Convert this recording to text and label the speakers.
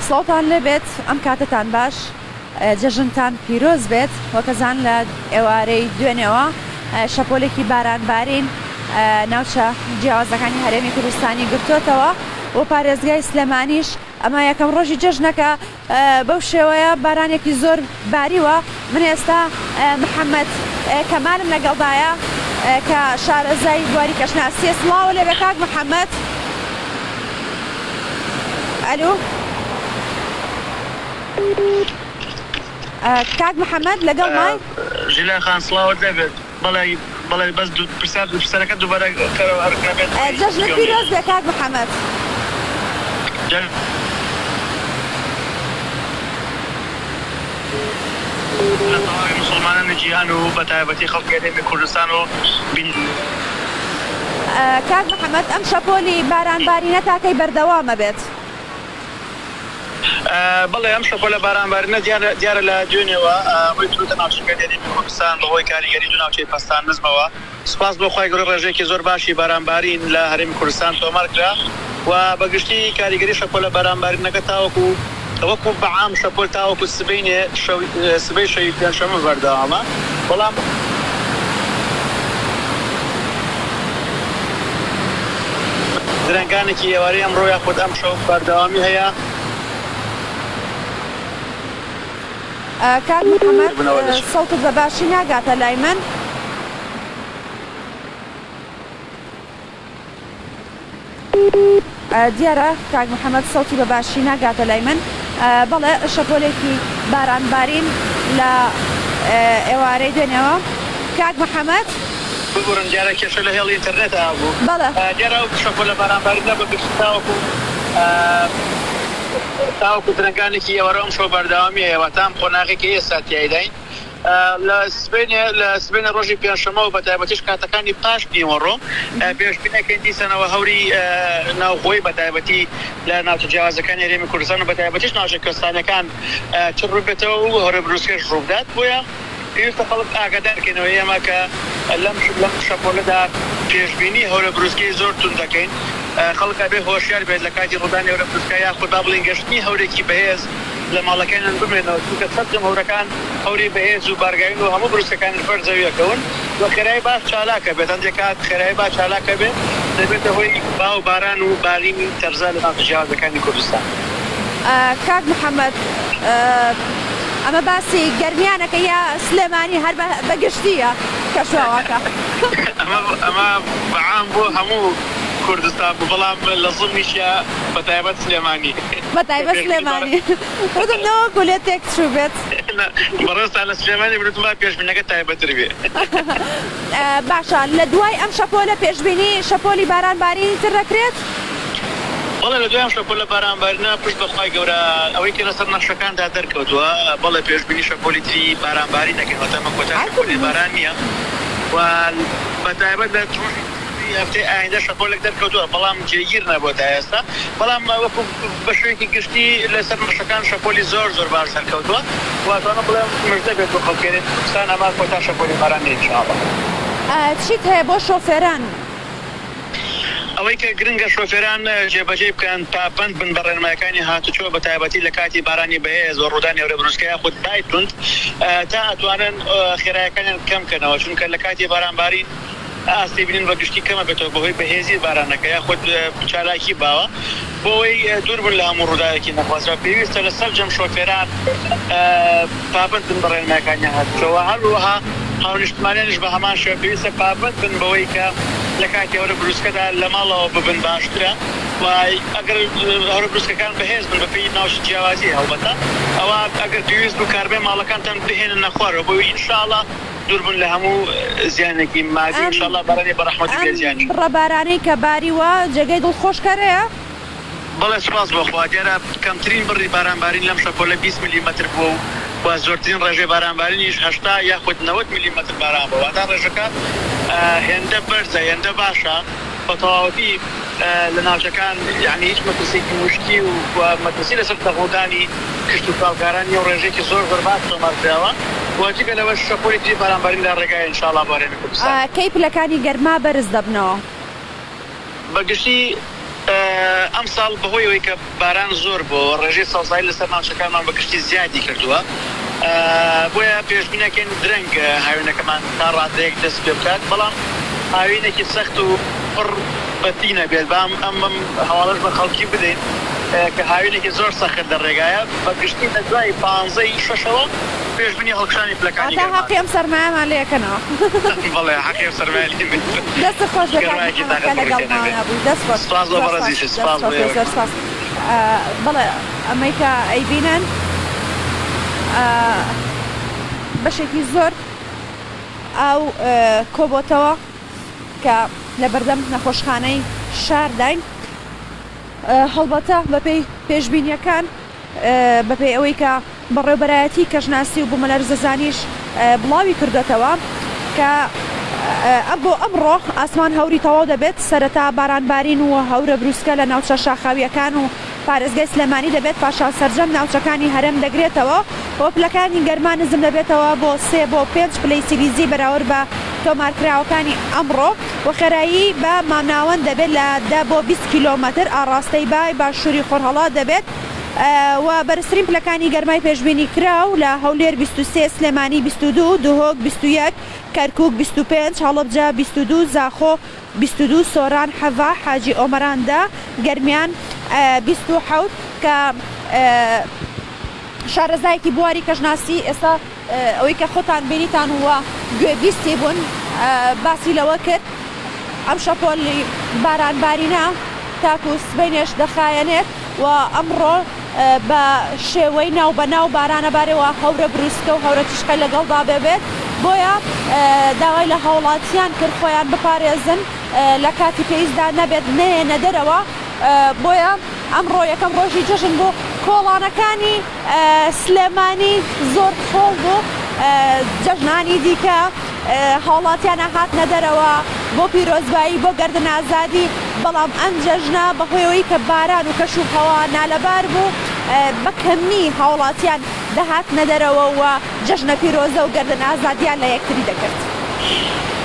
Speaker 1: سڵاوتان لێبێت ئەم کاتتان باش جەژنتان پیرۆز بێت وەکەزان لە ئێوارەی دوێنێەوە شەپۆلێکی بارانبارین ناوچە جیاوازەکانی هەرێمی کوردستانی گرتوتەوە و پارێزگای سلێمانیش ئەمە یەکەم ڕۆژی جەژنەکە بەو شێوەیە بارانێکی زۆر باریوە. من ئێستا محەممەد کەمالم لەگەڵدایە کە شارەزای بواری کەشناسیە. سڵاوە لێبێ کاک محەممەد. ئەلو کاک محەممەد لەگەڵ مای
Speaker 2: ژیلا خان سڵاوت دەبێت بەڵێ بەس پرسەرەکە دووبارە هەرکرابێت.
Speaker 1: جەژنت پیرۆز بێ کاک محەممەد.
Speaker 2: لە تەواوی مسلمانانی جیهان و بە تایبەتی خەڵکی هەرێمی کوردستان و
Speaker 1: کاک محەممەد ئەم شەپۆلی بارانبارینە تاکەی بەردەوامە بێت.
Speaker 2: بەڵێ ئەم شەپۆلە بارانبارینە دیارە لە دوێنێەوە ئەوەی توتە ناوچەکە هەرێمی کوردستان بەهۆی کاریگەری دو ناوچەی پەستان نزمەوە. سوپاس بۆ خۆی گەورە ڕێژەیەکی زۆر باشی بارانبارین لە هەرێمی کوردستان تۆمارکرا و بەگشتی کاریگەری شەپۆلە بارانبارینەکە تاوەکو وەکو بەعام شەپۆل تاوەکو سبەی شەوی پێنجشەمە بەردەوامە. بەڵام درەنگانێکی ئێوارەی ئەمڕۆ یاخود ئەم شەو بەردەوامی هەیە.
Speaker 1: کاک محەممەد سەوتت بە باشی ناگاتە لای من. دیارە کاک محەممەد سەوتی بە باشی ناگاتە لای من. بەڵێ شەپۆلێکی بارانبارین لە ئێوارەی دوێنێەوە. کاک محەممەد
Speaker 2: بگورن دیارە کێشە لە هێڵی ئینتەرنێت هەبوو.
Speaker 1: بەڵێ
Speaker 2: دیارە شەپۆلە بارانبارینە بەگشت تاوەکو درەنگانێکی ئێوەرە ئەم شەو بەردەوامی هەیە تام قۆناغێکی ئێستا تیایداین لە سبێنە ڕۆژی پێنجشەمەوە بە تایبەتیش کاتەکانی پاش نیوەڕۆ پێشبینەکەی دیسانەوە هەوری ناوخۆی بە تایبەتی لە ناوچە جیاوازەکانی هەرێمی کوردستان و بە تایبەتیش ناوچە کوێستانەکان چ ڕووبێتەوە و هەورە بروسکەش ڕووبدات. بۆیە پێویستە خەڵک ئاگادارکەنەوە ئێمە کە لەم شەپۆلەدا پێشبینی هەورە بروسکەی زۆر تون دەکەین. خەڵک بێ هۆشیار بێت لە کاتی ڕوودانی هەورە بروسکە یاخود با بڵین گەشتنی هەورێکی بەهێز لە ماڵەکانیان بمێنەوە چونکە سەرجەم هەورەکان هەوری بەهێز و بارگاین و هەموو بروسەکانی بەر زەویەکەون و خێرایی باش چالاکە بێت. هەندێک کات خێرایی باش چالاکە بێت دەبێتە هۆی با و باران و بارینی تەرزا لە ناوچە جیاوازەکانی کوردستان.
Speaker 1: کاک محەممەد ئەمە باسی گەرمیانەکە یا سلێمانی هەر بەگشتیە کەشواوەکە؟
Speaker 2: ئەمە بەعام بۆ هەموو کوردستان بوو بەڵام لە زڵمیشە بە تایبەت سلێمانی.
Speaker 1: بە تایبەت سلێمانی وتمەوە گولێت تێک چوو بێت.
Speaker 2: بەڕێستا لە سلێمانی بروتما پێشبینەکە تایبەتر بێ.
Speaker 1: باشە لە دوای ئەم شەپۆلە پێشبینی شەپۆلی بارانبارینی تر دەکرێت؟
Speaker 2: بەڵێ لە دوایم شەپۆلە بارانبارینە پشت بەخوای گەورە ئەوەی کە لەسەر نەخشەکاندا دەرکەوتووە بەڵێ پێشبینی شەپۆلی تری بارانباری دەکەین واتە کۆتا شەپۆلی باران نییە و بە تایبەت لە هەفتەی ئایندا شەپۆلێک دەرکەوتووە بەڵام جێگیر نەبووە تا ئێستا. بەڵام وەکو بە شوێکی گشتی لەسەر نەخشەکان شەپۆلی زۆر باش دەرکەوتووە واتوانە بڵێم مژدە بێت بۆ خەڵکێنێت کوردستان ئەمە کۆتا شەپۆلی باران نیە ئینشاءڵڵا.
Speaker 1: چیت هەیە بۆ شۆفێران؟
Speaker 2: ئەوەی کە گرنگە شۆفێران جێبەجێ بکەن پابند بن بە ڕێنمایەکانی هاتوچۆ بە تایبەتی لە کاتی بارانی بەهێز و ڕوودانی هەورە بروسکە خود دایتوند تا ئەتوانن خێرایەکانیان کەم بکەنەوە چونکە لە کاتی بارانبارین ئاستی بینین بە گشتی کەمە بێتەوە بەهۆی بەهێزی بارانەکە یا خود چالاکی باوە بۆەوەی دوور بن لە هەموو ڕووداوێکی نەخوازرا پێویستە لە سەرجەم شۆفێران پابند بن بە ڕێنمایەکانی هاتوچۆوە هەروەها هاونیشتمانیانش بە هەمان شێوە پێویستە پابند بن بەوەی کە لە کاتی هەورە بروسکەدا لە ماڵەوە ببن باشترە و ئەگەر هەورە بروسکەکان بەهێز بن بە پێی ناوچە جیاوازی هەڵبەتە ئەوە ئەگەر پێویست بوو کاربێ ماڵەکانتان بهێنن نەخوارەوە بۆی ئینشاءڵڵا دووربن لە هەموو زیانێکی مادی ئینشاءڵڵا بارانی بە ڕەحمەتی بێ زیانی.
Speaker 1: ڕەبارانەی کە باریوە جێگەی دڵخۆشکەرەیە؟
Speaker 2: بەڵێ سوپاس بۆخوا دیارە کەمترین بڕی بارانبارین لەم شەپۆلە 20 میلیمەتر بوو و زۆرترین ڕێژەی بارانبارینیش 80 یاخود 90 میلیمەتر باران بوو واتە ڕێژەکە هێندە بەرزە هێندە باشە بە تەواوەتی لە ناوچەکان یعنی هیچ مەترسێکی مشکی و مەترسی لەسەر تەغۆدانی کشت و کاڵکارانی و ڕێژێکی زۆر باش تۆمارکراوە واجبە لەوە شەپۆلی تری بارانبارین لە ڕێگای ئینشاءڵڵا بۆ هەرێمی کوردستان.
Speaker 1: کەی پلەکانی گەرما بەرز دەبنەوە؟
Speaker 2: بەگشتی ئەم ساڵ بەهۆیەوەی کە باران زۆر بۆ ڕێژەی سەوزایی لەسەر ناوچەکانمان بە گشتی زیادی کردووە بۆیە پێشبینەکەین درەنگ هاوینەکەمان تا ڕادەیەک دەست پێ بکات بەڵام هاوینێکی سەخت و پڕ بەتینە بێت بام ئەم هەواڵەش بە خەڵکی بدەین کە هاوینێکی زۆر سەخت لە ڕێگایە بە گشتی لە دوای 15ەوە پێشبینی هەڵکشانی پلەکانی
Speaker 1: حەقی ئەم سەرمایەمان لێکەنەوە
Speaker 2: بەڵێ حەقی ئەم سەرمایە
Speaker 1: دەست خۆش لەگەڵمانە بوو دەست خۆش
Speaker 2: سپاس بۆ بەڕێزیش سپاس
Speaker 1: بەڵێ ئەمەی کە ئەیبینن بەشێکی زۆر ئەو کۆبۆتەوە کە لە بەردەم نەخۆشخانەی شارداین هەڵبەتە بەپێی پێشبینیەکان بەپێی ئەوەی کە بەڕێوبەرایەتی کەژناسی و بوومەلەرزەزانیش بڵاوی کردوێتەوە کە بۆ ئەمڕۆ ئاسمان هەوری تەواو دەبێت سەرەتا بارانبارین و هەورە بروسکە لە ناوچە شاخاویەکان و پارێزگای سلێمانی دەبێت پاشان سەرجەم ناوچەکانی هەرێم دەگرێتەوە بۆ پلەکانی گەرمان نزم دەبێتەوە بۆ 3 بۆ 5 پلەی سیلیزی بەراورد بە تۆمارکراوەکانی ئەمڕۆ و خێرایی بە مامناوەند دەبێت لە 10 بۆ 20 کیلۆمەتر ئاڕاستەی بای باشووری خۆرهەڵات دەبێت و بەرزترین پلەکانی گەرمای پێشبینی کراو لە هەولێر 23 سلێمانی 22 دوهۆک 21 کەرکووک 25 هەڵەبجە 22 زاخۆ 22 سۆران حەڤا حاجی ئۆمەراندا گەرمیان 27 کە شارەزایەکی بواری کەژناسی ئێستا ئەوەی کە خۆتان بینیتان وە گوێبیستی بوون باسی لەوە کرد ئەم شەپۆلی بارانبارینە تاکو سبەینێش دەخایەنێت و ئەمڕۆ بە شێوەی ناو بە ناو بارانە بارەوە هەورە بروسکە و هەورە تیشکە لەگەڵدا بێت بۆیە داوای لە هاوڵاتیان کرد خۆیان بپارێزن لە کاتی پێویستدا نەبێت نێنە دەرەوە بۆیە ئەمڕۆ یەکەم ڕۆژی جەژن بۆ کۆڵانەکانی سلێمانی زۆر خۆڵ بوو جەژنانی دیکە هاوڵاتیانە هاتنە دەرەوە بۆ پیرۆزبایی بۆ گەردن ئازادی بەڵام ئەم جەژنە بەهۆیەوەی کە باران و کەش و هەوا نالەبار بوو بەکەمی هاوڵاتیان دەهاتنە دەرەوە و جەژنە پیرۆزە و گەردن ئازادیان لە یەکتری دەکرد.